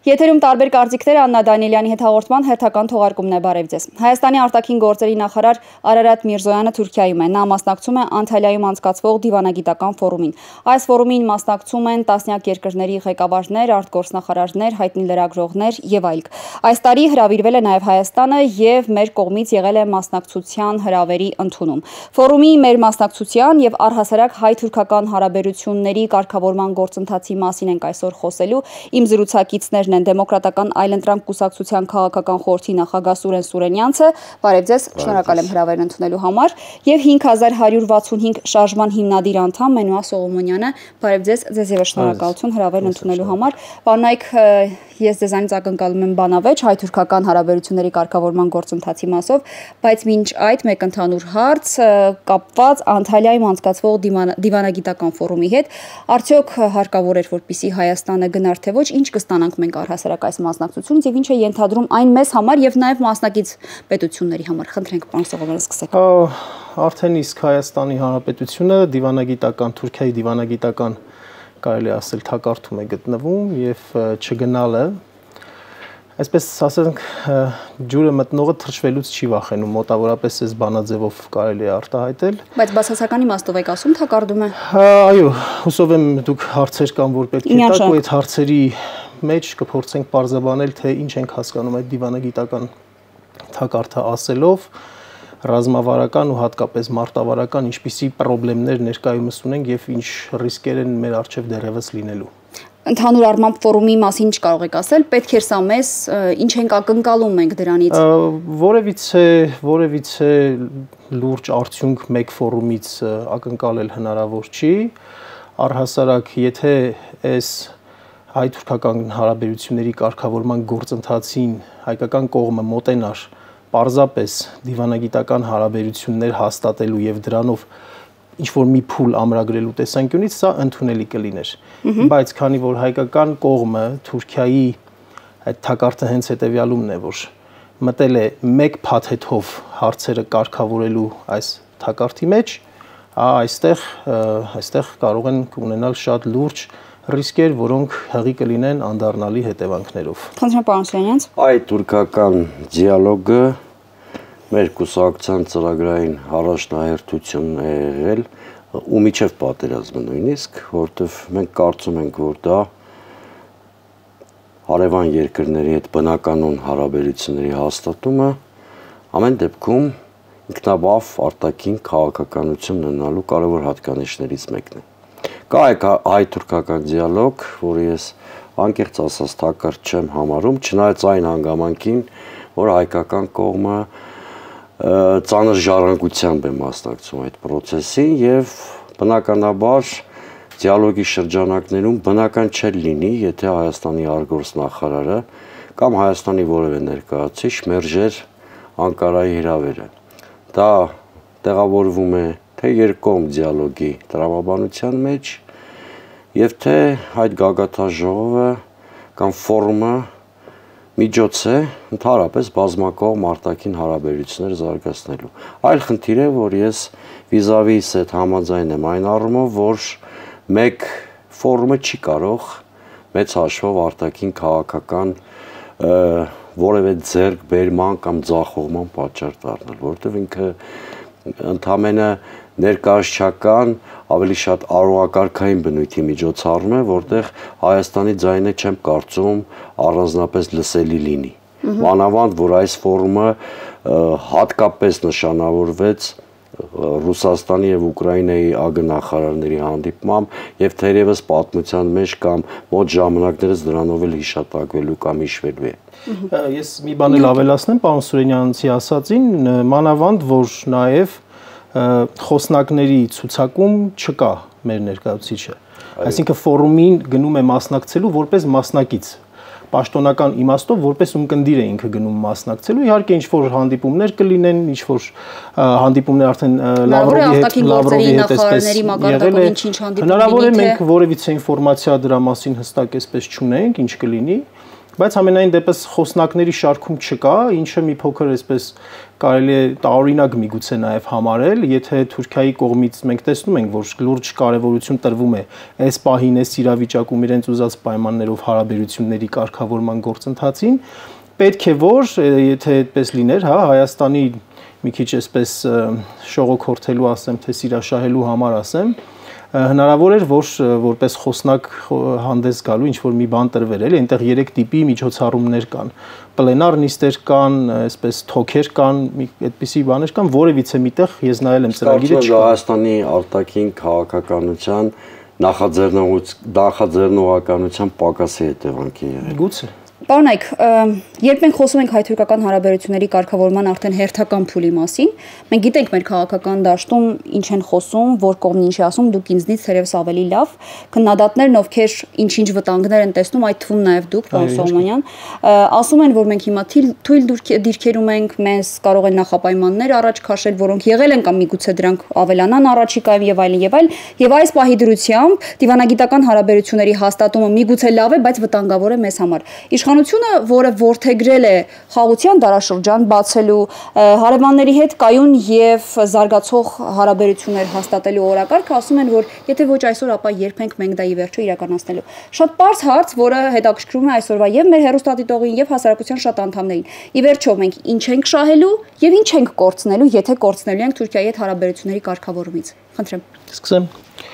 Եթերում տարբեր կարծիքներ Աննա Դանիելյանի հետ հաղորդման հերթական թողարկումն է, բարև ձեզ։ Հայաստանի արտաքին գործերի նախարար Արարատ Միրզոյանը Թուրքիայում է։ Նա մասնակցում է Անտալիայում անցկացվող դիվանագիտական ֆորումին։ Այս ֆորումին մասնակցում են տասնյակ երկրների ղեկավարներ, արտգործնախարարներ, հայտնի լրագրողներ եւ այլք։ Այս տարի հրավիրվել է նաեւ Հայաստանը եւ մեր կողմից եղել է մասնակցության հրավերի ընդունում։ Ֆորումի մեր մասնակցության եւ առհասարակ հայ-թուրքական հարաբերությունների կարգավորման գործընթացի մասին ենք այսօր խոսելու։ Իմ զրուցակիցներն են Դեմոկրատական այլընտրանք կուսակցության քաղաքական խորհրդի նախագահ Սուրեն Սուրենյանցը, բարև ձեզ, շնորհակալ եմ հրավերն ընդունելու համար, եւ 5165 շարժման հիմնադիր անդամ Մենուա Սողոմոնյանը, բարև ձեզ եւ շնորհակալություն հրավերն ընդունելու համար։ Պարոնայք, ես ձեզանից ակնկալում եմ բանավեճ հայ-թուրքական հարաբերությունների կարգավորման գործընթացի մասով, բայց մինչ այդ մեկ ընդհանուր հարց կապված Անտալիայում անցկացվող դիվանագիտական ֆորումի հետ, արդյոք հարկավոր էր որպեսզի Հայաստանը գնար թե ոչ, ինչ կստանանք մենք առհասարակ այս մասնակցությունից եւ ինչ է ենթադրում այն մեզ համար եւ նաեւ մասնակից պետությունների համար։ Խնդրենք պարոն Սողոմոնյան, սկսեք։ Արդեն իսկ Հայաստանի Հանրապետությունը դիվանագիտական Թուրքիայի դիվանագիտական կարելի ասել թակարդում է գտնվում եւ չգնալը, այսպես ասենք, ջուրը մտնողը թրջվելուց չի վախենում, մոտավորապես այս բանաձևով կարելի է արտահայտել։ Բայց բացասական իմաստով եք ասում թակարդում է։ Այո, հուսով եմ դուք հարցեր կան, որ պետք է տաք, ու այդ հարցերի մեջ կփորձենք պարզաբանել, թե ինչ ենք հասկանում այդ դիվանագիտական թակարդը ասելով, ռազմավարական ու հատկապես մարտավարական ինչպիսի խնդիրներ ներկայումս ունենք եւ ինչ ռիսկեր են մեր առջեւ դեռևս լինելու։ Ընդհանուր առմամբ ֆորումի մասին ինչ կարող եք ասել, պետք էր սա մեզ, ինչ ենք ակնկալում մենք դրանից։ Որևիցե լուրջ արդյունք մեկ ֆորումից ակնկալել հնարավոր չի, առհասարակ եթե այս հայ-թուրքական հարաբերությունների կարգավորման գործընթացին հայկական կողմը մոտենար պարզապես դիվանագիտական հարաբերություններ հաստատելու եւ դրանով ինչ-որ մի փուլ ամրագրելու տեսանկյունից սա ընդունելի կլիներ, բայց քանի որ հայկական կողմը Թուրքիայի այդ թակարդը հենց հետեւյալումն է, որ մտել է մեկ փաթեթով հարցերը կարգավորելու այս թակարդի մեջ, այստեղ կարող են ունենալ շատ լուրջ ռիսկեր, որոնք հղի կլինեն անդառնալի հետևանքներով։ Խնդրեմ պարոն Սուրենյանց։ Այդ թուրքական դիալոգը մեր կուսակցության ծրագրային առաջնահերթությունն է եղել ու միջև պատերազմը նույնիսկ, որտեղ մենք կարծում ենք, որ դա հարևան երկրների հետ բնականon հարաբերությունների հաստատումը ամեն դեպքում ինքնաբավ արտաքին քաղաքականություն ունենալու կարևոր հատկանիշներից մեկն է։ Կա հայ-թուրքական դիալոգ, որը ես անկեղծ ասած թակարդ չեմ համարում, չնայած այն հանգամանքին, որ հայկական կողմը ծանր ժառանգությամբ է մասնակցում այդ process-ին եւ բնականաբար դիալոգի շրջանակներում բնական չէր լինի, եթե Հայաստանի արտգործնախարարը կամ Հայաստանի որևէ ներկայացուցիչ մերժեր Անկարայի հրավերը։ Դա տեղավորվում է թե երկկողմ դիալոգի տրամաբանության մեջ եւ թե այդ գագաթաժողովը կամ ֆորումը միջոց է ընդհանրապես բազմակողմ արտաքին հարաբերություններ զարգացնելու։ Այլ խնդիր է, որ ես վիզավիս հետ համաձայն եմ այն առումով, որ մեկ ֆորումը չի կարող մեծ հաշվով արտաքին քաղաքական որևէ ձեռքբերման կամ ձախողման պատճառ դառնալ, որովհետև ինքը ընդամենը ներկայացչական ավելի շատ արարողակարգային բնույթի միջոցառում է, որտեղ Հայաստանի ձայնը չեմ կարծում առանձնապես լսելի լինի։ Մանավանդ, որ այս ֆորումը հատկապես նշանավորվեց Ռուսաստանի եւ Ուկրաինայի ԱԳ-նախարարների հանդիպմամբ եւ թերևս պատմության մեջ կամ մոտ ժամանակներս դրանով էլ հիշատակվելու կամ հիշվելու է։ Ես մի բան էլ ավելացնեմ պարոն Սուրենյանցի ասածին, մանավանդ, որ նաեւ խոսնակների ցուցակում չկա մեր ներկայացուցիչը։ Այսինքն ֆորումին գնում է մասնակցելու որպես մասնակից։ Պաշտոնական իմաստով որպես ունկնդիր է ինքը գնում մասնակցելու, իհարկե ինչ որ հանդիպումներ կլինեն, ինչ որ հանդիպումներ արդեն Լավրովի հետ էսպես եղել է։ Հնարավոր է մենք որևիցե ինֆորմացիա դրա մասին հստակ էսպես չունենք, ինչ կլինի, Բայց ամենայն դեպս խոսնակների շարքում չկա, ինչը մի փոքր այսպես կարելի է տարօրինակ միգուցե նաև համարել, եթե Թուրքիայի կողմից մենք տեսնում ենք, որ լուրջ կարևորություն տրվում է այս պահին այս իրավիճակում իրենց ուզած պայմաններով հարաբերությունների կարգավորման գործընթացին, պետք է որ եթե այդպես լիներ, հա, Հայաստանի մի քիչ այսպես շողոքորթելու ասեմ, թե սիրաշահելու համար ասեմ, հնարավոր էր որ որպես խոսնակ հանդես գալու ինչ որ մի բան տրվեր, էլի, այնտեղ 3 տիպի միջոցառումներ կան, պլենար նիստեր կան, այսպես թոքեր կան, այդպիսի բաներ կան, որևիցե միտեղ ես նայել եմ ծրագիրը չկա։ Հայաստանի արտաքին քաղաքականության նախաձեռնողականության պակասի հետևանքի է։ Գուցե։ Պարոն Այք, երբ մենք խոսում ենք հայ-թուրքական հարաբերությունների կարգավորման արդեն հերթական փուլի մասին, մենք գիտենք մեր քաղաքական դաշտում ինչ են խոսում, որ կողմն ինչ է ասում, դուք ինձնից թերևս ավելի լավ, քննադատներն ովքեր ինչ-ինչ վտանգներ են տեսնում, այդ թվում նաև դուք, պարոն Սողոմոնյան, ասում են, որ մենք հիմա թույլ դիրքերում ենք, մեզ կարող են նախապայմաններ առաջ քաշել, որոնք եղել են կամ միգուցե դրանք ավելանան առաջիկայում եւ այլն եւ այլն, եւ այս պահի դրությամբ դիվանագիտական հարաբերությունների հաստատումը միգուցե լավ է, բայց վտանգավոր է մեզ համար։ Իշխանությունը, որը որդեգրել է խաղաղության դարաշրջան բացելու, հարևանների հետ կայուն եւ զարգացող հարաբերություններ հաստատելու օրակարգը, ասում են, որ եթե ոչ այսօր, ապա երբ ենք մենք դա ի վերջո իրականացնելու։ Շատ պարզ հարց, որը հետաքրքրում է այսօրվա եւ մեր հեռուստադիտողին եւ հասարակության շատ անդամներին։ Ի վերջո մենք ինչ ենք շահելու եւ ինչ ենք կորցնելու, եթե կորցնելու ենք Թուրքիայի հետ հարաբերությունների կարգավորումից։ Խնդրեմ։ Սկսեմ։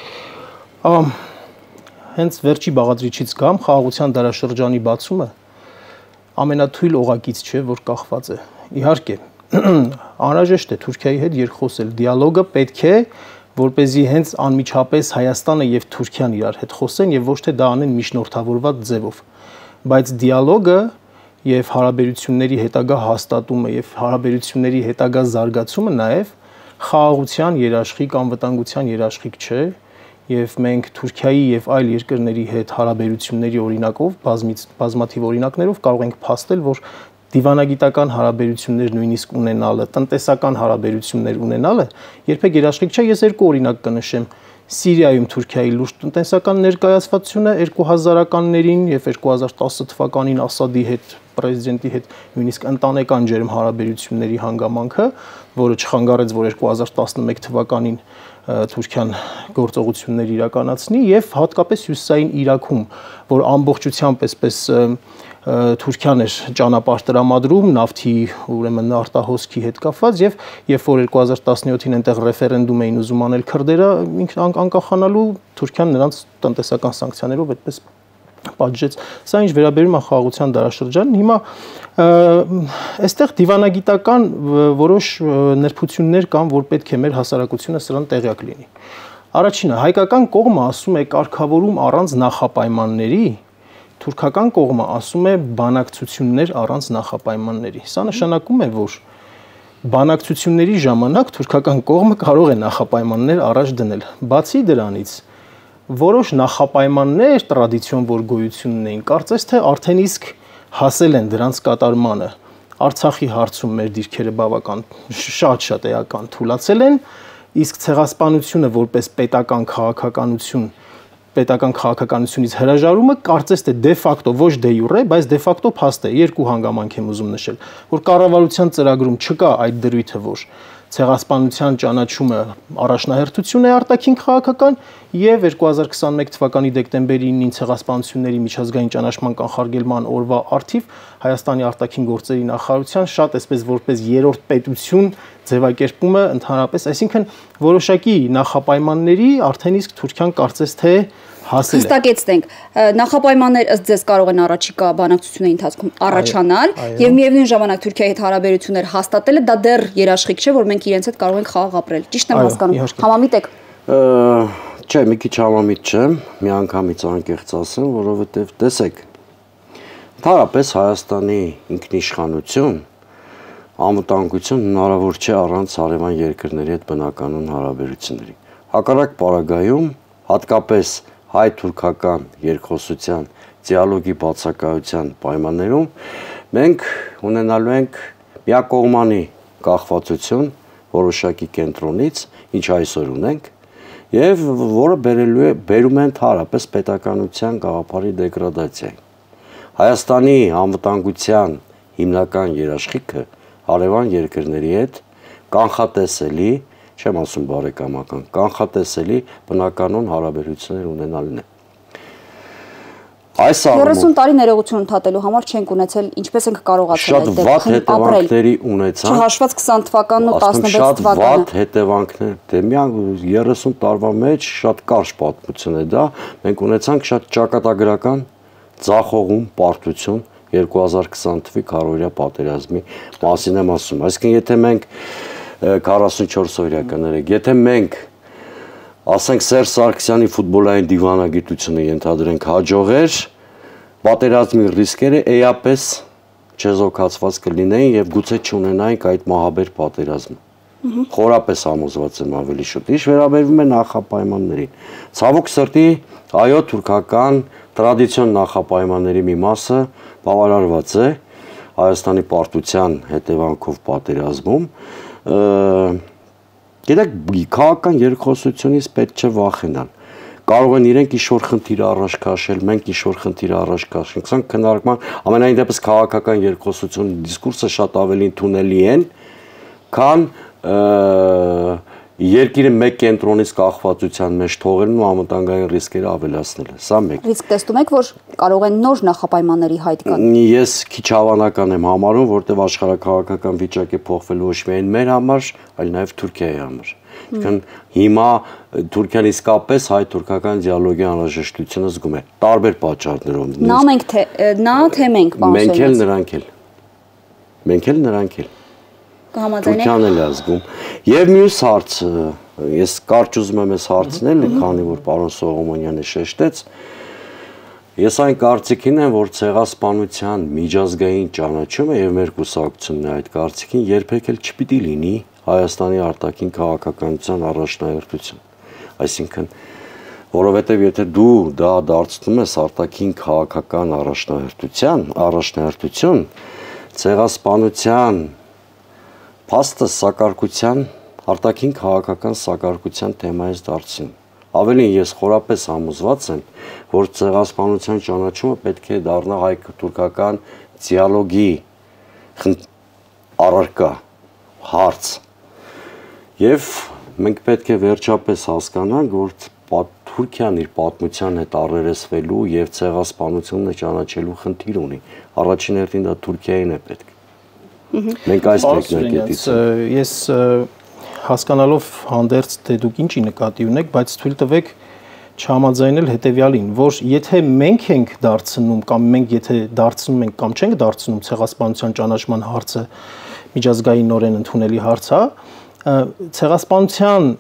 Հենց վերջի բաղադրիչից գամ, խաղաղության դարաշրջանի բացումը ամենաթույլ օղակից չէ, որ կախված է։ Իհարկե, անհրաժեշտ է Թուրքիայի հետ երկխոսել, դիալոգը պետք է, որպեսզի հենց անմիջապես Հայաստանը եւ Թուրքիան իրար հետ խոսեն եւ ոչ թե դա անեն միջնորդավորված ձևով։ Բայց դիալոգը եւ հարաբերությունների հետագա հաստատումը եւ հարաբերությունների հետագա զարգացումը նաեւ խաղաղության երաշխիք, անվտանգության երաշխիք չէ։ Եվ մենք Թուրքիայի եւ այլ երկրների հետ հարաբերությունների օրինակով բազմաթիվ օրինակներով կարող ենք փաստել, որ դիվանագիտական հարաբերություններ նույնիսկ ունենալը, տնտեսական հարաբերություններ ունենալը երբեք երաշխիք չէ։ Ես 2 օրինակ կնշեմ։ Սիրիայում Թուրքիայի լուրջ տնտեսական ներկայացվածությունը 2000-ականներին եւ 2010 թվականին Ասադի հետ պրեզիդենտի հետ նույնիսկ ընտանեկան ջերմ հարաբերությունների հանգամանքը, որը չխանգարեց, որ 2011 թվականին Թուրքիան գործողություններ իրականացնի եւ հատկապես հյուսիսային Իրաքում, որ ամբողջությամբ այսպես Թուրքիան էր ճանապարհ տրամադրում նավթի ուրեմն արտահոսքի հետ կապված եւ երբ որ 2017-ին այնտեղ ռեֆերենդում էին ուզում անել քրդերը անկախանալու Թուրքիան նրանց տնտեսական սանկցիաներով այդպես պատժեց։ Սա ինչ վերաբերում է խաղաղության դարաշրջանին, հիմա այստեղ դիվանագիտական որոշ նրբություններ կան, որ պետք է մեր հասարակությունը սրան տեղյակ լինի։ Առաջինը, հայկական կողմը ասում է կարգավորում առանց նախապայմանների, թուրքական կողմը ասում է բանակցություններ առանց նախապայմանների։ Սա նշանակում է, որ բանակցությունների ժամանակ թուրքական կողմը կարող է նախապայմաններ առաջ դնել։ Բացի դրանից, որոշ նախապայմաններ տրադիցիոն որ գոյություն ունեին, կարծես թե արդեն իսկ հասել են դրանց կատարմանը։ Արցախի հարցում մեր դիրքերը բավական շատ էական թուլացել են, իսկ ցեղասպանությունը որպես պետական քաղաքականությունից հրաժարումը կարծես թե դե ֆակտո ոչ դե յուրե, բայց դե ֆակտո փաստ է։ 2 հանգամանք եմ ուզում նշել, որ կառավարության ծրագրում չկա այդ դրույթը, որ ցեղասպանության ճանաչումը առաջնահերթություն է արտաքին քաղաքական եւ 2021 թվականի դեկտեմբերի 9-ին ցեղասպանությունների միջազգային ճանաչման կանխարգելման օրվա առթիվ Հայաստանի արտաքին գործերի նախարարության շատ այսպես որպես երրորդ պետություն ձևակերպումը ընդհանրապես, այսինքն որոշակի նախապայմանների արդեն իսկ Թուրքիան կարծես թե հասել է։ Հստակեցնենք, նախապայմաններ ըստ ձեզ կարող են առաջիկա բանակցությունների ընթացքում առաջանալ եւ միևնույն ժամանակ Թուրքիայի հետ հարաբերություններ հաստատելը դա դեռ երաշխիք չէ, որ մենք իրենց հետ կարող ենք խաղաղ ապրել։ Ճիշտ եմ հասկանում։ Համամիտ եք։ Չէ, մի քիչ համամիտ չեմ, միանգամից անկեղծ ասեմ, որովհետեւ տեսեք, ընդհանրապես Հայաստանի ինքնիշխանություն, անվտանգություն հնարավոր չէ առանց հարևան երկրների հետ բնականon հարաբերությունների։ Հակառակ պարագայում, հատկապես հայ-թուրքական երկխոսության դիալոգի բացակայության պայմաններում մենք ունենալու ենք միակողմանի կախվածություն որոշակի կենտրոնից, ինչ այսօր ունենք, եւ որը բերում է ընդհանրապես պետականության գաղափարի դեգրադացիային։ Հայաստանի անվտանգության հիմնական երաշխիքը հարևան երկրների հետ կանխատեսելի, չեմ ասում բարեկամական, կանխատեսելի բնականոն հարաբերություններ ունենալն է։ Այս 30 տարի ներողություն ընդհատելու համար չենք ունեցել, ինչպես ենք կարողացել այդ դեպքում ապրել։ Չհաշված 20 թվականն ու 16 թվականը։ Շատ վատ հետևանքներ, դե միան 30 տարվա մեջ շատ կարճ պատմություն է դա, մենք ունեցանք շատ ճակատագրական ձախողում, պարտություն 2020 թվականի քարոզիա պատերազմի մասին եմ ասում։ Այսինքն եթե մենք 44 օրյա կներեք, եթե մենք ասենք Սերժ Սարգսյանի ֆուտբոլային դիվանագիտությունը ենթադրենք հաջողեր, պատերազմի ռիսկերը էապես չեզոքացված կլինեին եւ գուցե չունենայինք այդ մահաբեր պատերազմը։ Խորապես համոզված եմ ավելի շուտ։ Ինչ վերաբերվում է նախապայմաններին։ Ցավոք սրտի, այո, թուրքական տրադիցիոն նախապայմանների մի մասը բավարարված է Հայաստանի պարտության հետևանքով պատերազմում։ Գիտեք, քաղաքական երկխոսությունից պետք չէ վախենալ։ Կարող են իրենք ինչ-որ խնդիր առաջ քաշել, մենք ինչ-որ խնդիր առաջ քաշենք։ Սրանք քննարկման ամենայն դեպս քաղաքական երկխոսություն դիսկուրսը շատ ավելի ընդունելի են, քան երկիրը մեկ կենտրոնից կախվածության մեջ թողելն ու անվտանգային ռիսկերը ավելացնելը։ Սա մեկ։ Ռիսկ տեսնում եք, որ կարող են նոր նախապայմանների հայտ գալ։ Ես քիչ հավանական եմ համարում, որտեղ աշխարհակաղակական վիճակը փոխվելու ոչ միայն մեր համար, այլ նաև Թուրքիայի համար։ Այսինքն հիմա Թուրքիան իսկապես հայ-թուրքական դիալոգի անհրաժեշտությունը զգում է տարբեր պատճառներով։ Նա թե մենք, պարոն Մենք էլ նրանք էլ։ Մենք էլ նրանք էլ։ Թուրքիան էլ է զգում։ Եվ մյուս հարցը, ես կարճ ուզում եմ այս հարցնել, քանի որ պարոն Սողոմոնյանը շեշտեց, ես այն կարծիքին եմ, որ ցեղասպանության միջազգային ճանաչումը եւ մեր կուսակցությունն է այդ կարծիքին երբեք էլ չպիտի լինի Հայաստանի արտաքին քաղաքականության առաջնահերթություն։ Այսինքն, որովհետեւ եթե դու դա դարձնում ես արտաքին քաղաքական առաջնահերթություն, ցեղասպանության փաստը սակարկության արտաքին քաղաքական սակարկության թեմայից դարձին։ Ավելին ես խորապես համոզված եմ, որ ցեղասպանության ճանաչումը պետք է դառնա հայ-թուրքական դիալոգի առարկա հարց։ Եվ մենք պետք է վերջապես հասկանանք, որ Թուրքիան իր պատմության հետ առերեսվելու եւ ցեղասպանությունը ճանաչելու խնդիր ունի։ Առաջին հերթին դա Թուրքիային է պետք։ Մենք այս մեկնարկից ես հասկանալով հանդերձ թե դուք ինչի նկատի ունեք, բայց թույլ տվեք չհամաձայնել հետեւյալին, որ եթե մենք ենք դարձնում կամ մենք եթե դարձնում ենք կամ չենք դարձնում ցեղասպանության ճանաչման հարցը միջազգայինորեն ընդունելի հարց է, ցեղասպանության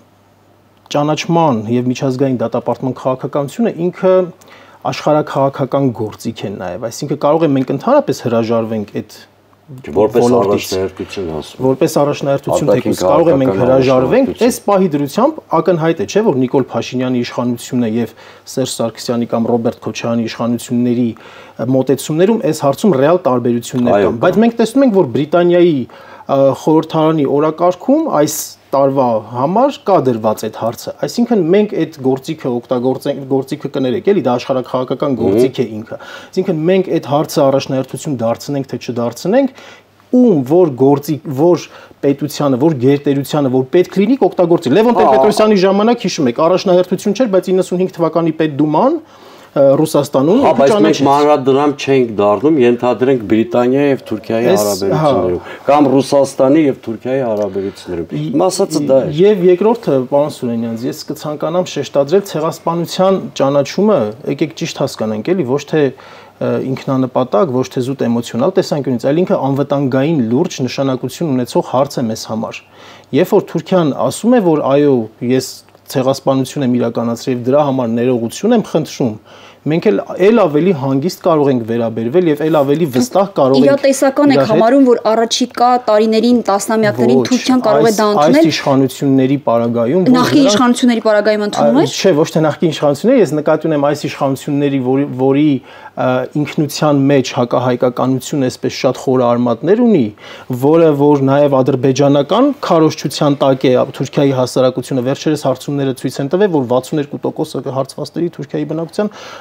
ճանաչման եւ միջազգային դատապարտման քաղաքականությունը ինքը աշխարհակաղակական գործիք է նաեւ, այսինքն կարող է մենք ընդհանրապես հրաժարվենք այդ որպես առաջնահերթություն ասում։ Որպես առաջնահերթություն թեկուզ կարող է մենք հրաժարվենք, այս պահի դրությամբ ակնհայտ է, չէ՞ որ Նիկոլ Փաշինյանի իշխանությունը եւ Սերժ Սարգսյանի կամ Ռոբերտ Քոչարյանի իշխանությունների մոտեցումներում այս հարցում ռեալ տարբերություններ կան, բայց մենք տեսնում ենք, որ Բրիտանիայի խորհրդարանի օրակարգում այս տարվա համար կա դրված այդ հարցը, այսինքն մենք այդ գործիքը օգտագործենք, գործիքը կներեք, էլի դա աշխարհակաղակական գործիք է ինքը, այսինքն մենք այդ հարցը առաջնահերթություն դարձնենք թե չդարձնենք, ում որ գործիք, որ պետությանը, որ գերտերությանը, որ պետք լինի կօգտագործի։ Լևոն Տեր-Պետրոսյանի ժամանակ հիշում եք, առաջնահերթություն չէր, բայց 95 թվականի Պետդուման Ռուսաստանում բայց մենք մանրադրամ չենք դառնում, ենթադրենք Բրիտանիայի եւ Թուրքիայի հարաբերություններում կամ Ռուսաստանի եւ Թուրքիայի հարաբերություններում։ Մասածը դա է։ Եվ երկրորդը, պարոն Սուրենյան, ես կցանկանամ շեշտադրել ցեղասպանության ճանաչումը, եկեք ճիշտ հասկանանք, էլի ոչ թե ինքնանպատակ, ոչ թե զուտ էմոցիոնալ տեսանկյունից, այլ ինքը անվտանգային լուրջ նշանակություն ունեցող հարց է մեզ համար։ Երբ որ Թուրքիան ասում է, որ այո, ես ցեղասպանություն եմ իրականացրել եւ դրա համար ներողություն եմ խնդրում, մենք էլ ավելի հանգիստ կարող ենք վերաբերվել եւ էլ ավելի վստահ կարող ենք։ Իրատեսական եք համարում, որ առաջիկա տարիներին, տասնամյակներին Թուրքիան կարող է դա ընդունել։ Այս իշխանությունների պարագայում, նախկին իշխանությունների պարագայում ընդունում է։ Չէ, ոչ թե նախկին իշխանությունների, ես նկատի ունեմ այս իշխանությունների, որի ինքնության մեջ հակահայկականություն այսպես շատ խորը արմատներ ունի, որը որ նաև ադրբեջանական քարոզչության տակ է Թուրքիայի հասարակությունը, վերջերս հարցումները ցույց են տվել, որ 62% հարցվածների Թուրքիայի բնակության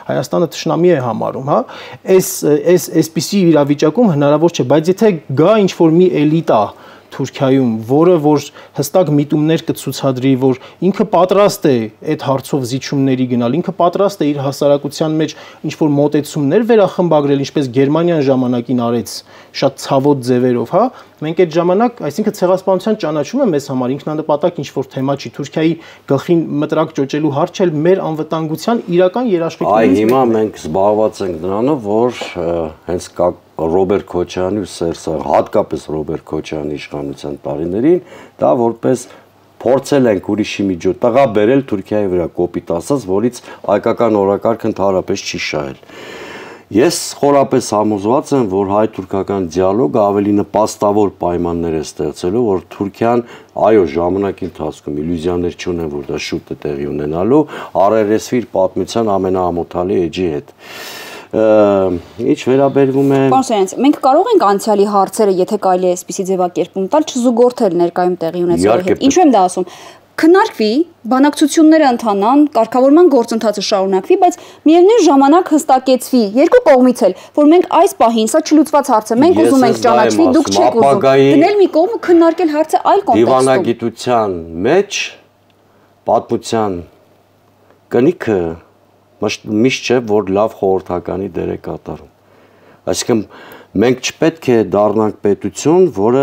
Հայաստանը թշնամի է համարում, հա, այսպիսի իրավիճակում հնարավոր չէ, բայց եթե գա ինչ-որ մի էլիտա Թուրքիայում, որը որ հստակ միտումներ կցուցադրի, որ ինքը պատրաստ է այդ հարցով զիջումների գնալ, ինքը պատրաստ է իր հասարակության մեջ ինչ-որ մոտեցումներ վերախմբագրել, ինչպես Գերմանիան ժամանակին արեց շատ ցավոտ ձևերով, հա, մենք այդ ժամանակ, այսինքն ցեղասպանության ճանաչումը մեզ համար ինքնանպատակ ինչ-որ թեմա չի, Թուրքիայի գլխին մտրակ ճոճելու հարց չէ, մեր անվտանգության իրական երաշխիքներից։ Այ հիմա մենք զբաղված ենք նրանով, որ հենց Ռոբերտ Քոչարյանի ու Սերժ Սարգսյանի, հատկապես Ռոբերտ Քոչարյանի իշխանության տարիներին, դա որպես փորձել ենք ուրիշի միջոց տղա բերել Թուրքիայի վրա կոպիտ ասած, որից հայկական օրակարգը ընդհանրապես չի շահել։ Ես խորապես համոզված եմ, որ հայ-թուրքական դիալոգը ավելի նպաստավոր պայմաններ է ստեղծելու, որ Թուրքիան, այո, ժամանակի ընթացքում իլյուզիաներ չունեն, որ դա շուտ է տեղի ունենալու, առերեսվի իր պատմության ամենաամոթալի էջի հետ։ Ինչ վերաբերվում է Պարոն Սարյանց, մենք կարող ենք անցյալի հարցերը, եթե կարելի է այսպիսի ձևակերպում տալ, չզուգորդել ներկայում տեղի ունեցողի հետ։ Ինչու եմ դա ասում։ Քննարկվի, բանակցությունները ընթանան, կարգավորման գործընթացը շարունակվի, բայց միևնույն ժամանակ հստակեցվի երկու կողմից էլ, որ մենք այս պահին, սա չլուծված հարց է, մենք ուզում ենք ճանաչվի, դուք չեք ուզում։ Դնել մի կողմ ու քննարկել հարցը այլ կոնտեքստում։ Դիվանագիտության մեջ պատմության կնիքը միշտ չէ, որ լավ խորհրդականի դեր է կատարում։ Այսինքն մենք չպետք է դառնանք պետություն, որը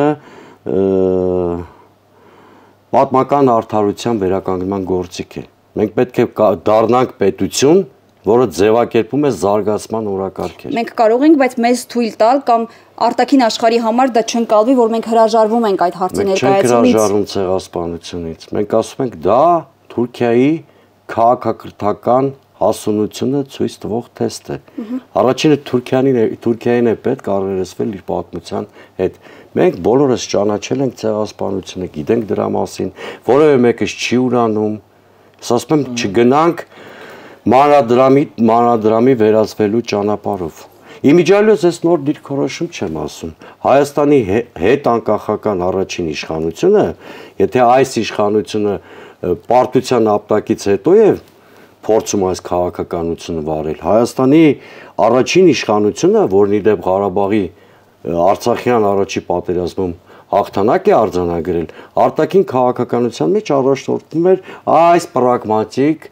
պատմական արդարության վերականգնման գործիք է։ Մենք պետք է դառնանք պետություն, որը ձևակերպում է զարգացման օրակարգեր։ Մենք կարող ենք, բայց մեզ թույլ տալ կամ արտաքին աշխարհի համար դա չընկալվի, որ մենք հրաժարվում ենք այդ հարցի ներկայացումից։ Մենք չենք հրաժարվում ցեղասպանությունից։ Մենք ասում ենք դա Թուրքիայի քաղաքակրթական հասունությունը ցույց տվող թեստ է։ Առաջինը Թուրքիային է պետք առերեսվել իր պատմության հետ։ Մենք բոլորս ճանաչել ենք ցեղասպանությունը, գիտենք դրա մասին, որևէ մեկս չի ուրանում։ Ասում եմ, չգնանք մանրադրամի վերածվելու ճանապարհով։ Իմիջիայլոց այս նոր դիրքորոշում չեմ ասում։ Հայաստանի հետ անկախական առաջին իշխանությունը, եթե այս իշխանությունը պարտության ապտակից հետո է փորձում այս քաղաքականությունը վարել, Հայաստանի առաջին իշխանությունը, որն իդեպ Ղարաբաղի Արցախյան առաջի պատերազմում հաղթանակ է արձանագրել, արտաքին քաղաքականության մեջ առաջնորդվում էր այս պրագմատիկ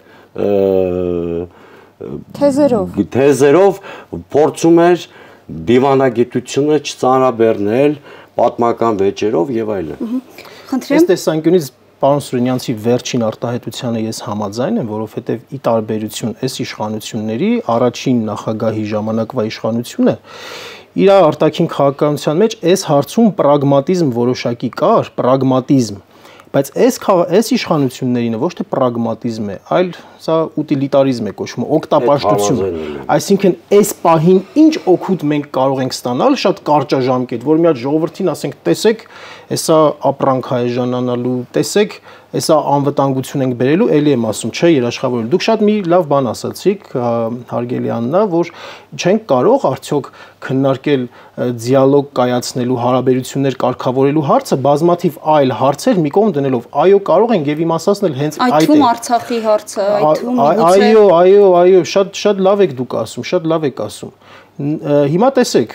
թեզերով փորձում էր դիվանագիտությունը չծանրաբեռնել պատմական վեճերով եւ այլն։ Այս տեսանկյունից Պարոն Սուրենյանցի վերջին արտահայտությանը ես համաձայն եմ, որովհետև ի տարբերություն այս իշխանությունների առաջին նախագահի ժամանակվա իշխանությունը իր արտաքին քաղաքականության մեջ այս հարցում պրագմատիզմ որոշակի կար, պրագմատիզմ, բայց այս իշխանություններինը ոչ թե պրագմատիզմ է, այլ սա ուտիլիտարիզմ է կոչվում, օգտապաշտություն։ Այսինքն այս պահին ինչ օգուտ մենք կարող ենք ստանալ, շատ կարճաժամկետ, որ մի հատ ժողովրդին ասենք, տեսեք, հեսա ապրանք հայեժանանալու, տեսեք, հեսա անվտանգություն ենք բերելու, էլի եմ ասում, չէ, երաշխավորել։ Դուք շատ մի լավ բան ասացիք, հարգելի Աննա, որ չենք կարող արդյոք քննարկել դիալոգ կայացնելու, հարաբերություններ կարգավորելու հարցը բազմաթիվ այլ հարցեր մի կողմ դնելով։ Այո, կարող ենք եւ իմացածնել հենց այդ է։ Այդ թվում Արցախի հարցը, այդ թվում Այո, շատ լավ եք դուք ասում, շատ լավ եք ասում։ Հիմա տեսեք,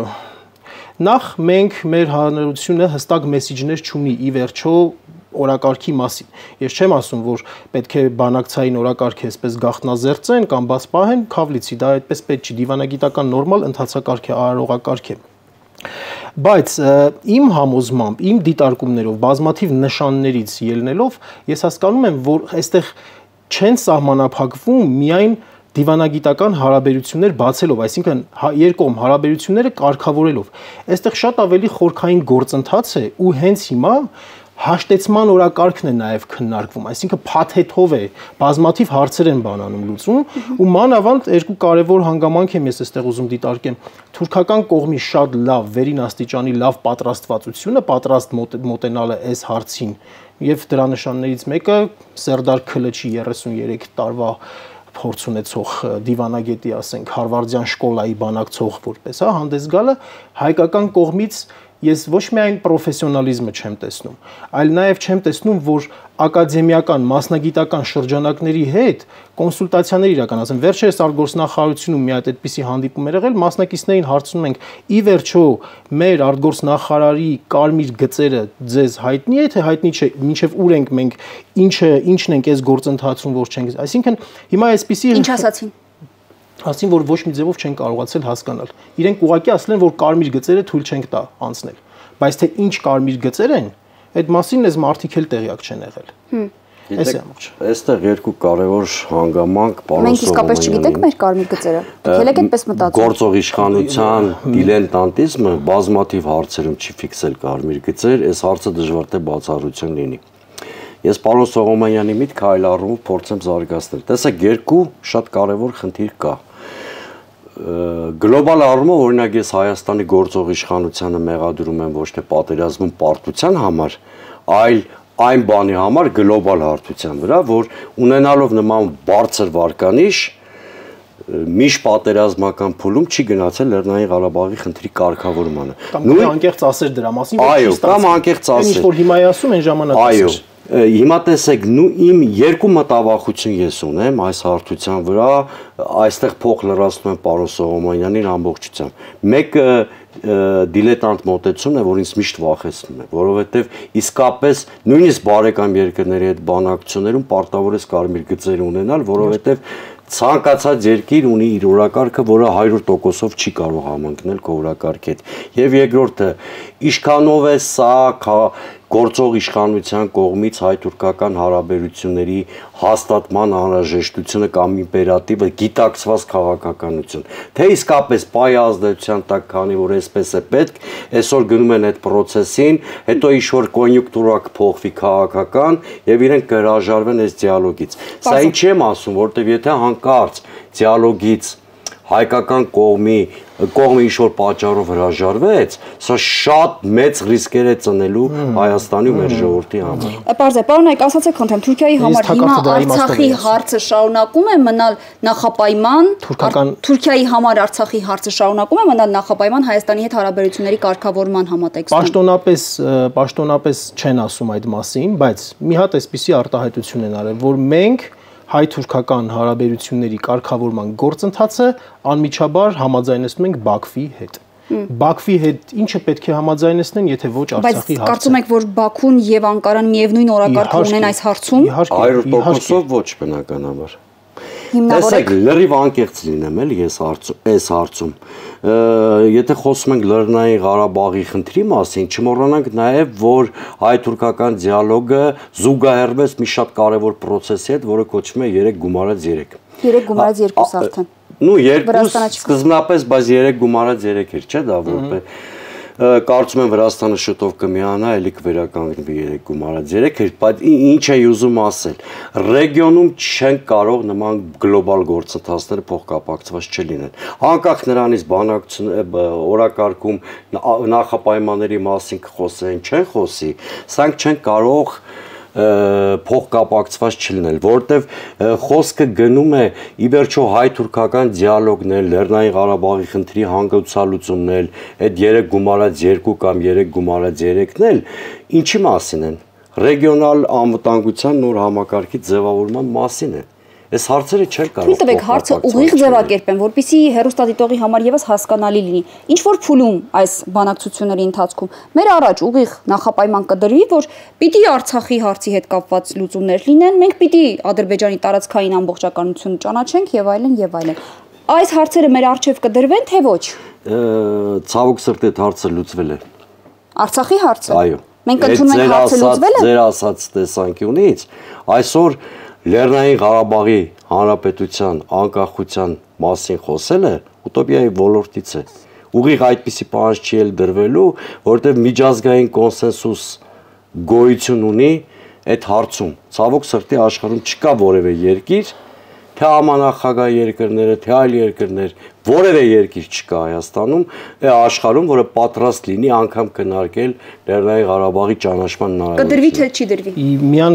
նախ մենք մեր հանրությունը հստակ մեսիջներ չունի ի վերջո օրակարգի մասին։ Ես չեմ ասում, որ պետք է բանակցային օրակարգը այսպես գաղտնազերծեն կամ բաց պահեն, քավլիցի, դա այդպես պետք չի, դիվանագիտական նորմալ ընթացակարգ է, արարողակարգ է։ Բայց իմ համոզմամբ, իմ դիտարկումներով, բազմաթիվ նշաններից ելնելով, ես հասկանում եմ, որ այստեղ չեն սահմանափակվում միայն դիվանագիտական հարաբերություններ բացելով, այսինքն երկկողմ հարաբերությունները կարգավորելով։ Այստեղ շատ ավելի խորքային գործընթաց է ու հենց հիմա հաշտեցման օրակարգն է նաև քննարկվում, այսինքն փաթեթով է, բազմաթիվ հարցեր են բանանում լուծում ու մանավանդ երկու կարևոր հանգամանք եմ ես այստեղ ուզում դիտարկեմ թուրքական կողմի շատ լավ վերին աստիճանի լավ պատրաստվածությունը, պատրաստ մոտենալը այս հարցին եւ դրա նշաններից մեկը Սերդար Քլչի 33 տարվա փորձ ունեցող դիվանագետի, ասենք, Հարվարդյան շկոլայի բանակցող որպես, հանդես գալը հայկական կողմից ես ոչ միայն պրոֆեսիոնալիզմը չեմ տեսնում, այլ նաև չեմ տեսնում, որ ակադեմիական, մասնագիտական շրջանակների հետ կոնսուլտացիաներ իրականացեն։ Վերջերս արտգործնախարարությունում մի հատ այդպիսի հանդիպում էր եղել, մասնակիցներին հարցնում ենք՝ ի վերջո մեր արտգործնախարարի կարմիր գծերը ձեզ հայտնի է, թե հայտնի չէ, մինչև ուր ենք մենք, ինչն ենք այս գործընթացում, որ չենք։ Այսինքն հիմա այսպիսի Ինչ ասացին։ Ասին, որ ոչ մի ձևով չեն կարողացել հասկանալ։ Իրենք ուղղակի ասել են, որ կարմիր գծերը թույլ չենք տա անցնել։ Բայց թե ինչ կարմիր գծեր են, այդ մասին այս մարդիկ էլ տեղյակ չեն եղել։ Այստեղ երկու կարևոր հանգամանք Մենք իսկապես չգիտենք մեր կարմիր գծերը։ Դուք եք այդպես մտածում։ Գործող իշխանության դիլետանտիզմը բազմաթիվ հարցերում չի ֆիքսել կարմիր գծեր, այս հարցը դժվար թե բացառություն լինի։ Ես պարոն Սողոմոնյանի միտքը այլ առումով փորձեմ զարգացնել։ Տեսեք, երկու շատ կարևոր խնդիր կա։ Գլոբալ առումով օրինակ ես Հայաստանի գործող իշխանությանը մեղադրում եմ ոչ թե պատերազմում պարտության համար, այլ այն բանի համար գլոբալ հարթության վրա, որ ունենալով նման բարձր վարկանիշ միշտ պատերազմական փուլում չի գնացել Լեռնային Ղարաբաղի խնդրի կարգավորմանը։ Կամ անկեղծ ասեր դրա մասին, այո, կամ անկեղծ ասեր։ Ինչ որ հիմա ասում են ժամանակ ասեր։ Հիմա տեսեք, իմ երկու մտավախություն ես ունեմ այս հարթության վրա, այստեղ փող լրացնում եմ պարոն Սողոմոնյանին ամբողջությամբ։ Մեկը դիլետանտ մոտեցումն է, որ ինձ միշտ վախեցնում է, որովհետև իսկապես նույնիսկ բարեկամ երկրների հետ բանակցություններում պարտավոր ես կարմիր գծեր ունենալ, որովհետև ցանկացած երկիր ունի իր օրակարգը, որը 100%-ով չի կարող համընկնել քո օրակարգի հետ։ Եվ երկրորդը, ինչքանով է սա գործող իշխանության կողմից հայ-թուրքական հարաբերությունների հաստատման անհրաժեշտությունը կամ իմպերատիվը գիտակցված քաղաքականություն։ Թե իսկապես պայ ազդեցության տակ, քանի որ այսպես է պետք, այսօր գնում են այդ process-ին, հետո ինչ-որ կոնյունկտուրա կփոխվի քաղաքական եւ իրենք կհրաժարվեն այս դիալոգից։ Սա ինչ եմ ասում, որտեվ եթե հանկարծ դիալոգից հայկական կողմի ինչ-որ պատճառով հրաժարվեց, սա շատ մեծ ռիսկեր է ծնելու Հայաստանի ու մեր ժողովրդի համար։ Պարզ է, պարոն Այկ, ասացեք խնդրեմ, Թուրքիայի համար հիմա Արցախի հարցը շարունակում է մնալ նախապայման, Թուրքիայի համար Արցախի հարցը շարունակում է մնալ նախապայման Հայաստանի հետ հարաբերությունների կարգավորման համատեքստում։ Պաշտոնապես չեն ասում այդ մասին, բայց մի հատ այսպիսի արտահայտություն են արել, որ մենք հայ-թուրքական հարաբերությունների կարգավորման գործընթացը անմիջաբար համաձայնեցնում ենք Բաքվի հետ։ Բաքվի հետ ինչը պետք է համաձայնեցնեն, եթե ոչ Արցախի հարցը։ Բայց կարծում եք, որ Բաքուն եւ Անկարան միևնույն օրակարգ ունեն այս հարցում։ 100%-ով ոչ բնականաբար։ Տեսեք, լրիվ անկեղծ լինեմ էլ ես այս հարցում։ Եթե խոսում ենք Լեռնային Ղարաբաղի խնդրի մասին, չմոռանանք նաև, որ հայ-թուրքական դիալոգը զուգահեռվեց մի շատ կարևոր process-ի հետ, որը կոչվում է 3+3։ 3+2 արդեն։ Ну 2 սկզբնապես, բայց 3+3 էր, չէ՞ դա որպես կարծում եմ Վրաստանը շուտով կմիանա, էլի կվերականգնվի 3+3, բայց ինչ է ուզում ասել։ Ռեգիոնում չեն կարող նման գլոբալ գործընթացները փոխկապակցված չլինեն։ Անկախ նրանից բանակցություն օրակարգում նախապայմանների մասին կխոսեն, չեն խոսի, սրանք չեն կարող փոխկապակցված չլինել, որտեվ խոսքը գնում է ի վերջո հայ-թուրքական դիալոգն է, Լեռնային Ղարաբաղի խնդրի հանգուցալուծումն է, այդ 3+2 կամ 3+3-ն էլ ինչի մասին են։ Ռեգիոնալ անվտանգության նոր համակարգի ձևավորման մասին է։ Այս հարցերը չեն կարող։ Թույլ տվեք հարցը ուղիղ ձևակերպեմ, որպեսզի հեռուստադիտողի համար եւս հասկանալի լինի։ Ինչ որ փուլում այս բանակցությունների ընթացքում մեր առաջ ուղիղ նախապայման կդրվի, որ պիտի Արցախի հարցի հետ կապված լուծումներ լինեն, մենք պիտի Ադրբեջանի տարածքային ամբողջականությունը ճանաչենք եւ այլն եւ այլն։ Այս հարցերը մեր առջև կդրվեն, թե ոչ։ Ցավոք սրտի այդ հարցը լուծվել է։ Արցախի հարցը։ Այո։ Մենք ընդունում ենք հարցը լուծվել է։ Ձեր ասած տեսանկյունից այսօր Լեռնային Ղարաբաղի Հանրապետության անկախության մասին խոսելը ուտոպիայի ոլորտից է։ Ուղիղ այդպիսի պահանջ չի էլ դրվելու, որովհետև միջազգային կոնսենսուս գոյություն ունի այդ հարցում։ Ցավոք սրտի աշխարհում չկա որևէ երկիր, թե համանախագահ երկրները, թե այլ երկրներ, որևէ երկիր չկա Հայաստանում, աշխարհում, որը պատրաստ լինի անգամ քննարկել Լեռնային Ղարաբաղի ճանաչման հնարավորությունը։ Կդրվի թե չի դրվի։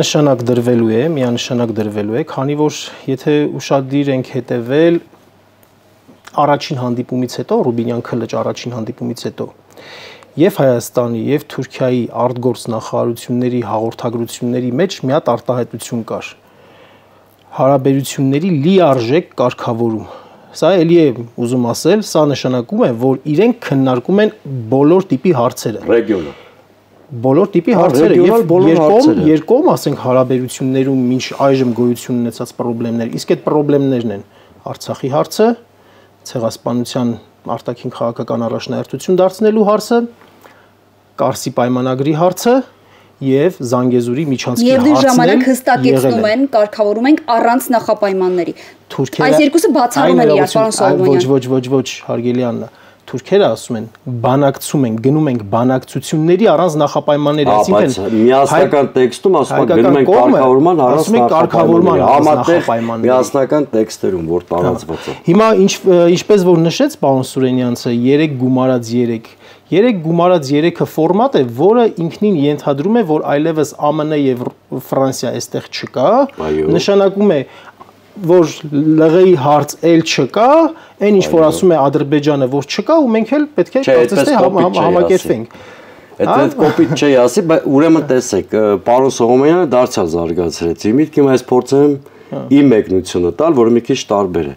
Միանշանակ դրվելու է, քանի որ եթե ուշադիր ենք հետևել առաջին հանդիպումից հետո, Ռուբինյան Քլիչ առաջին հանդիպումից հետո, եւ Հայաստանի եւ Թուրքիայի արտգործ նախարարությունների հաղորդագրությունների մեջ մի հատ արտահայտություն կար։ Հարաբերությունների լիարժեք կարգավորում։ Սա էլի է ուզում ասել, սա նշանակում է, որ իրենք քննարկում են բոլոր տիպի հարցերը։ Ռեգիոնը։ Բոլոր տիպի հարցերը եւ երկկողմ, ասենք, հարաբերություններում մինչ այժմ գոյություն ունեցած խնդիրներ, իսկ այդ խնդիրներն են Արցախի հարցը, ցեղասպանության արտաքին քաղաքական առաջնահերթություն դարձնելու հարցը, Կարսի պայմանագրի հարցը եւ Զանգեզուրի միջանցքի հարցն են։ Եվ դժ ժամանակ հստակեցնում են, կարգավորում ենք առանց նախապայմանների։ Այս երկուսը բացառում են իրար, պարոն Սողոմոնյան։ Ոչ, հարգելի Աննա։ Թուրքերը ասում են, բանակցում են, գնում ենք բանակցությունների առանց նախապայմանների, այսինքն միասնական տեքստում ասում են գնում ենք կարգավորման առանց նախապայմանների, միասնական տեքստերում, որ տարածված է։ Հիմա ինչպես որ նշեց պարոն Սուրենյանցը, 3 գումարած 3 գումարած 3-ը ֆորմատ է, որը ինքնին ենթադրում է, որ այլևս ԱՄՆ եւ Ֆրանսիա այստեղ չկա, նշանակում է որ լղեի հարց էլ չկա, այն ինչ որ ասում է Ադրբեջանը, որ չկա, ու մենք էլ պետք է կարծես թե համակերպենք։ Այդ կոպիտ չի ասի, բայց ուրեմն տեսեք, պարոն Սողոմոնյանը դարձյալ զարգացրեց։ Իմիտ իմ այս փորձեմ իմ մեկնությունը տալ, որը մի քիչ տարբեր է։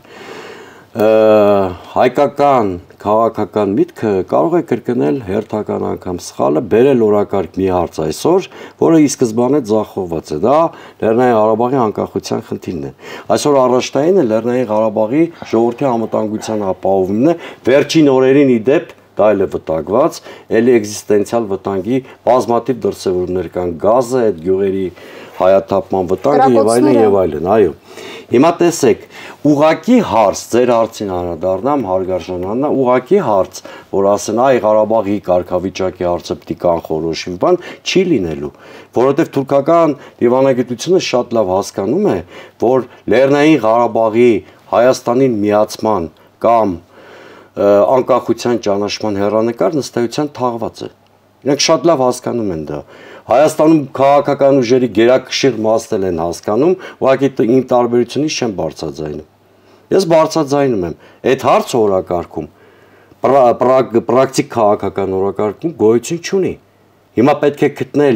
Հայկական քաղաքական միտքը կարող է կրկնել հերթական անգամ սխալը, բերել օրակարգ մի հարց այսօր, որը ի սկզբանե ձախողված է, դա Լեռնային Ղարաբաղի անկախության խնդիրն է։ Այսօր առաջնայինը Լեռնային Ղարաբաղի ժողովրդի անվտանգության ապահովումն է, վերջին օրերին ի դեպ դա էլ է վտանգված, էլի էգզիստենցիալ վտանգի բազմաթիվ դրսևորումներ կան, գազը, այդ գյուղերի հայաթափման վտանգը եւ այլն, այո։ Հիմա տեսեք, ուղակի հարց, ձեր հարցին անդրադառնամ, հարգարժան Աննա, ուղակի հարց, որ ասեն, այ Ղարաբաղի կարգավիճակի հարցը պիտի կանխորոշի, բան չի լինելու, որովհետև թուրքական դիվանագիտությունը շատ լավ հասկանում է, որ Լեռնային Ղարաբաղի Հայաստանին միացման կամ անկախության ճանաչման հեռանկար նստայության թաղված է։ Իրենք շատ լավ հասկանում են դա։ Հայաստանում քաղաքական ուժերի գերակշիռ մասն են հասկանում, ուղղակի իմ տարբերությունից չեմ բարձրաձայնում։ Ես բարձրաձայնում եմ, այդ հարցը օրակարգում, պրակտիկ քաղաքական օրակարգում գոյություն չունի։ Հիմա պետք է գտնել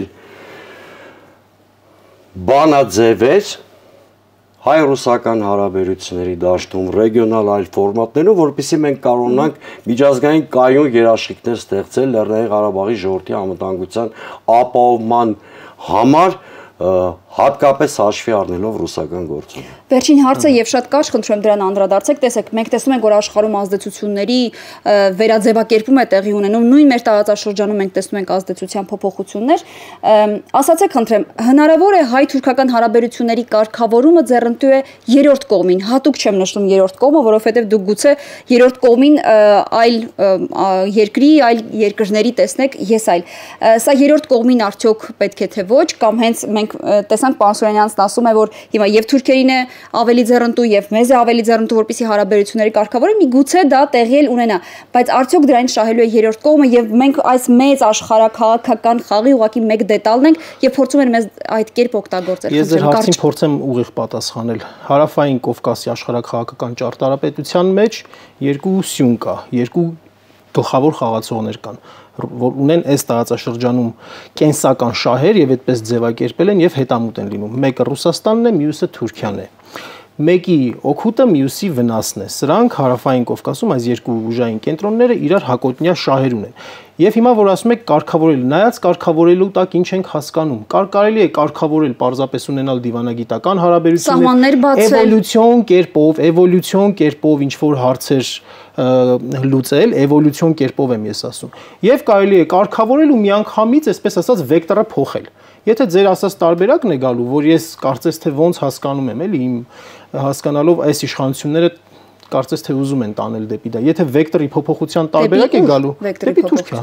բանաձևեր հայ-ռուսական հարաբերությունների դաշտում, ռեգիոնալ այլ ֆորմատներով, որպեսզի մենք կարողանանք միջազգային կայուն երաշխիքներ ստեղծել Լեռնային Ղարաբաղի ժողովրդի անվտանգության ապահովման համար, հատկապես հաշվի առնելով ռուսական գործոնը։ Վերջին հարցը եւ շատ կարճ խնդրում եմ դրան անդրադարձեք, տեսեք, մենք տեսնում ենք, որ աշխարհում ազդեցությունների վերաձևակերպում է տեղի ունենում, նույն մեր տարածաշրջանում մենք տեսնում ենք ազդեցության փոփոխություններ։ Ասացեք, խնդրեմ, հնարավոր է հայ-թուրքական հարաբերությունների կարգավորումը ձեռնտու է երրորդ կողմին, հատուկ չեմ նշում երրորդ կողմը, որովհետեւ դուք գուցե երրորդ կողմին այլ երկրի, այլ երկրների տեսնեք, ես այլ։ Սա երրորդ կողմին արդյոք պետք է թե ոչ, կամ հենց մենք տեսանք պարոն Սուրենյանցն ասում է, որ հիմա եւ թուրքերին է ավելի ձեռնտու եւ մեզ է ավելի ձեռնտու, որպեսզի հարաբերությունների կարգավորը միգուցե դա տեղի էլ ունենա, բայց արդյոք դրանից շահելու է երրորդ կողմը եւ մենք այս մեծ աշխարհաքաղաքական խաղի ուղղակի մեկ դետալն ենք եւ փորձում ենք մեզ այդ կերպ օգտագործել։ Ես ձեր հարցին փորձեմ ուղիղ պատասխանել։ Հարավային Կովկասի աշխարհաքաղաքական ճարտարապետության մեջ երկու սյուն կա, երկու գլխավոր խաղացողներ կան, որ ունեն այս տարածաշրջանում կենսական շահեր եւ այդպես ձևակերպել են եւ հետամուտ են լինում։ Մեկը Ռուսաստանն է, մյուսը Թուրքիան է։ Մեկի օգուտը մյուսի վնասն է։ Սրանք Հարավային Կովկասում այս երկու ուժային կենտրոնները իրար հակոտնյա շահեր ունեն։ Եվ հիմա որ ասում եք կարգավորել, նայած կարգավորելու տակ ինչ ենք հասկանում։ Կարելի է կարգավորել պարզապես ունենալ դիվանագիտական հարաբերություններ, էվոլյուցիոն կերպով ինչ որ հարցեր լուծել, էվոլյուցիոն կերպով եմ ես ասում։ Եվ կարելի է կարգավորել ու միանգամից, այսպես ասած, վեկտորը փոխել։ Եթե ձեր ասած տարբերակն է գալու, որ ես կարծես թե ոնց հասկանում եմ, էլի իմ հասկանալով այս իշխանությունները կարծես թե ուզում են տանել դեպի դա։ Եթե վեկտորի փոփոխության տարբերակ է գալու, դեպի Թուրքիա։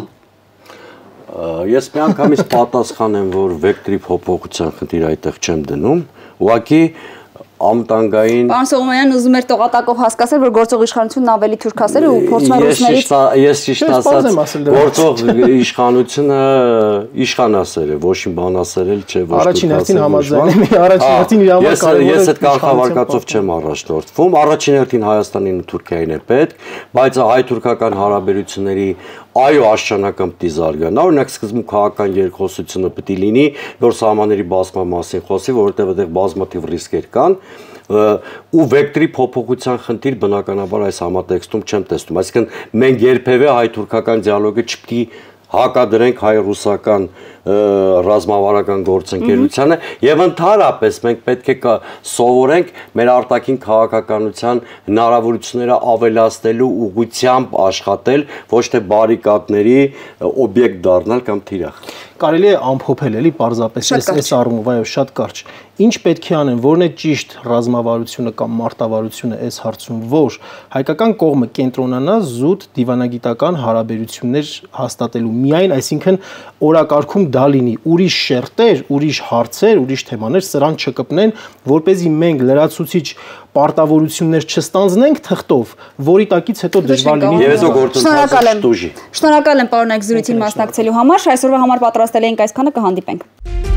Ես միանգամից պատասխանեմ, որ վեկտորի փոփոխության խնդիր այդտեղ չեմ դնում, ուղղակի ամտանգային Պարոն Սողոմոնյան ուզում էր տողատակով հասկացել, որ գործող իշխանությունն ավելի թուրքասեր է ու փորձում է ռուսներից Ես ճիշտ ասած գործող իշխանությունը իշխանասեր է, ոչ իմ բանասեր էլ չէ, ոչ առաջին հերթին համաձայն եմ, առաջին հերթին իր համար կարևոր է։ Ես այդ կանխավարկածով չեմ առաջնորդվում, առաջին հերթին Հայաստանին ու Թուրքիային է պետք, բայց հայ-թուրքական հարաբերությունների այո աշճանական պիտի զարգանա, օրինակ սկզբում քաղաքական երկխոսությունը պիտի լինի, որ սահմանների բացման մասին խոսի, որովհետև այդտեղ բազմաթիվ ռիսկեր կան, ու վեկտորի փոփոխության խնդիր բնականաբար այս համատեքստում չեմ տեսնում, այսինքն մենք երբևէ հայ-թուրքական դիալոգը չպիտի հակադրենք հայ-ռուսական ռազմավարական գործընկերությանը եւ ընդհանրապես մենք պետք է սովորենք մեր արտաքին քաղաքականության հնարավորությունները ավելացնելու ուղղությամբ աշխատել, ոչ թե բարիկադների օբյեկտ դառնալ կամ թիրախ։ Կարելի է ամփոփել էլի պարզապես այս առումով, այո, շատ կարճ։ Ինչ պետք է անեն, որն է ճիշտ ռազմավարությունը կամ մարտավարությունը այս հարցում, որ հայկական կողմը կենտրոնանա զուտ դիվանագիտական հարաբերություններ հաստատելու միայն, այսինքն օրակարգում դա լինի, ուրիշ շերտեր, ուրիշ հարցեր, ուրիշ թեմաներ սրան չկպնեն, որ เป զի մենք լրացուցիչ պարտավորություններ չստանձնենք թղթով, որի տակից հետո դժվար լինի։ Եվ այսօր գործընթացը չտուժի։ Շնորհակալ եմ պարոն, այս զրույցին մասնակցելու համար, այսօրվա համար պատրաստել էինք այսքանը, կհանդիպենք։